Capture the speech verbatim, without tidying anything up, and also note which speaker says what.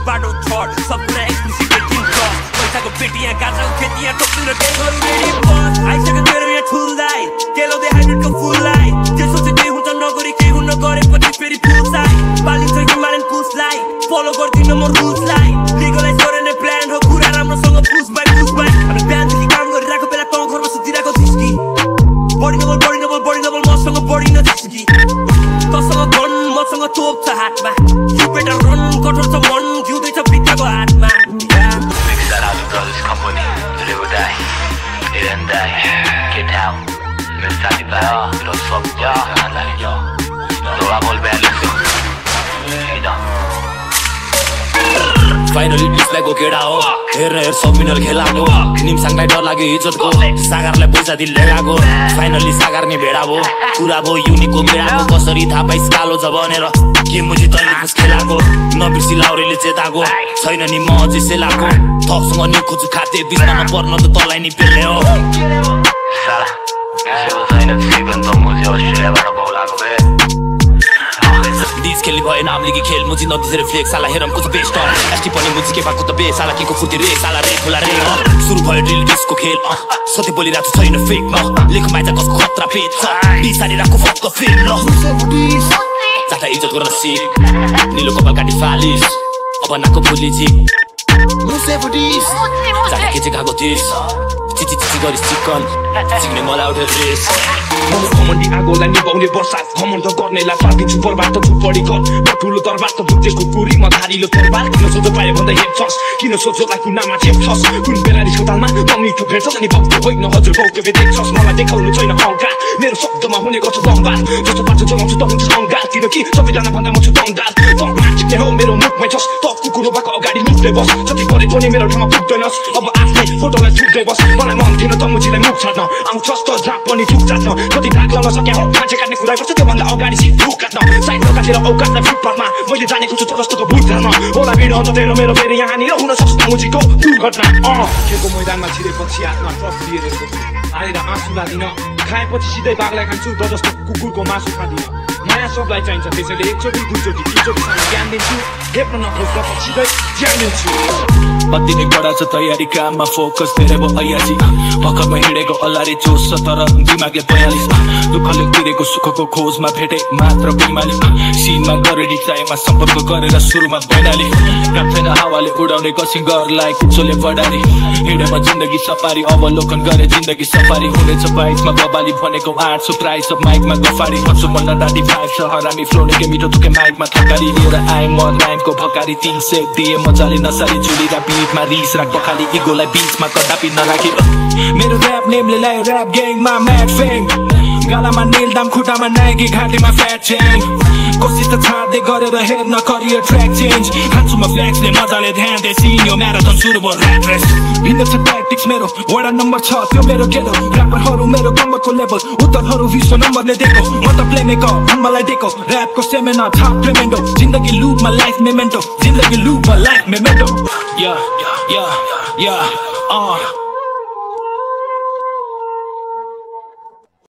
Speaker 1: बाटो थर्ड सब कुरा explicit team cross पैसाको पेटियाँ गाछाको खेतियाँ टोक्नु र केहरू रेडी बस आइसक्यो तेरो यहाँ ठुल्दाइ केलो दे हाइब्रिडको फुललाई जे सोचे त्यही हुन्छ नगरी केही हुन गरेपछि फेरि फुल्साइ बालिन्छ हिमालयन कुसलाई फलो गर्दिन म रुल्सलाई लिगलाइज गर्ने प्लान हो कुरा राम्रोसँग पुस बाई पुस बाई हामी बिहानदेखि काम गरिरहेको बेला गाउँ घरमा सुतिरहेको थिस्की बढी नबल बढी नबल बढी नबल मसँग बढी नथिस्की तसँग गन मसँग तोप छ हातमा यु बेटर रन कठोर छ मन जिउँदैछ भित्रको हातमा
Speaker 2: फाइनली डिस्प्लेको केडा हो हेर हेर सब मिनल खेलाको निमसाङलाई डर लाग्यो इज्जतको सागरलाई पैसा दिल लगाएको फाइनली सागर नि भेडा भो कुरा भो युनिकको बेडाको कसरी थाहा पाइस कालो छ भनेर के मुजी तैँले खुस खेलाको नबिर्सी लाउरेले चेताको छैन नि म अझै सेलाको थपसँग नि खुजु खाते बिचमा नपर्न त तँलाई नि पेल्ने हो साला छैन जीवन त मुजी अस्ट्रेलियाबाट बोलाको बे खेल्ने भए नाम लिगी खेल मुजी नदिसेर फ्लेक्स साला हेरम कुछ बेस्ट एसटी पनि मुजी के भएको त बे साला के को फुर्ती रे साला रे खुला रे सुरु भयो ड्रिल डिस्को खेल सधैँ बोलिरहेको छैन फेक न लेख माइजा कसको खतरा पेट छ बिसारी राखो फक्क फेल ल जाता इज्जत गर्न सिक निलो कपाल काटी फालिस अब नाको फुली जिक जाता के चाहिँ गएको थिइस् चिची चिची गरिस चिकन चिक्ने मलाई उठेर रेस मम घमण्डी आगोलाई निभाउने बरसात घमण्ड गर्नेलाई पार्दिन्छु बर्बाद त झुपडी कर म ठुलो दरबार त बुझेको कुरी म धारिलो तरबार किन सोझो पाए भन्दा हेप्छस् किन सोझोलाई कुनामा चेप्छस् कुन बेला रिस्कतालमा मम्मी थुप्रेछ अनि भक्ति होइन हजुर बाउके देख्छस् मलाई देखाउनु छैन अहङ्कार मेरो शब्दमा हुने गर्छ दमबार जस्तो बाटो चलाउँछु त हुन्छ अहङ्कार किनकि सबैजना भन्दा म छु दमदार दममा चिप्ने हो मेरो मुखमै छस् त कुकुर भएको अगाडि लुक्दै बस जति परे पनि मेरो ठाउँमा पुग्दैनस् अब आफ्नै फोटोलाई छुट्दै बस मलाई मन थिएन त मुजीलाई मुख छाड्न आउँछस् त झाप पनि ठुक जाट्न कति भाग लाउन सक्या हो मान्छे काट्ने कुरा गर्छ त्योभन्दा अगाडि सिट रुख काट्न साइड नकाटेर औकातलाई फुटपाथमा मैले जानेको छु त जस्तोको भुट धर्म होला भिड अन्त तेरो मेरो फेरि यहाँनिर हुन सक्छ मुजीको दुर्घटना खेलको मैदानमा छिरेपछि हातमा ट्रफी लिएर आएर आँसु लादिन खाएपछि सिधै बाघलाई खान्छु त जस्तो कुकुरको मासु खाँदिन माया सबलाई चाहिन्छ त्यसैले एकचोटि दुईचोटि तिनचोटिसम्म ज्ञान दिन्छु हेप्न नखोज्दा सिधै ज्यान दिन्छु
Speaker 3: अति नै कडा छ तयारी काममा फोकस धेरै भयो अयासी भर्खरमा हिँडेको अल्लारी जोस छ तर दिमागले बयालिस दुःखले तिरेको सुखको खोजमा भेटे मात्र बिमाली सिनमा गरे रिक्सामा सम्पर्क गरेर सुरुमा बैडाली छैन हावाले उडाउने कसिङ गर्लाई कुचोले बडारी हिँडेमा जिन्दगी सफारी अवलोकन गरे जिन्दगी सफारी हुनेछ बाइकमा बबाली भनेको आठ सौ प्राइस अफ माइकमा गफारी भन्छु मल्ल डाडी फाइभ छ हरामी फ्लोने के मिठो तुके माइकमा थकारी लिएर आए म राइमको भकारी तीन सेट दिए मजाले नसारी जुलिरा बीटमा रिस राख बखाली इगोलाई बीचमा कदापि नराखी मेरो ऱ्याप नेमले लायो ऱ्याप ग्याङमा म्याड फेङ गालामा नेल दाम खुट्टामा नाइकी घाँटीमा फ्याट चेन कोसिस त छाड्दै गरेर हेर्न करियर ट्र्याक चेन्ज खान्छु म फ्ल्याक्सले मजाले ध्यान दे सिनियो म्याराथन सुरु भयो ऱ्याप रेस भिन्न छ ट्याक्टिक्स मेरो वडा नम्बर छ त्यो मेरो गेलो ऱ्यापरहरू मेरो कम्बरको लेभल उत्तरहरू विश्व नम्बरले दिएको म त प्लेमेकर मलाई दिएको ऱ्यापको सेमिनार थाप ट्रेमेन्डो जिन्दगी लुपमा लाइफ मेमेन्टो जिन्दगी लुपमा लाइफ मेमेन्टो या या या अ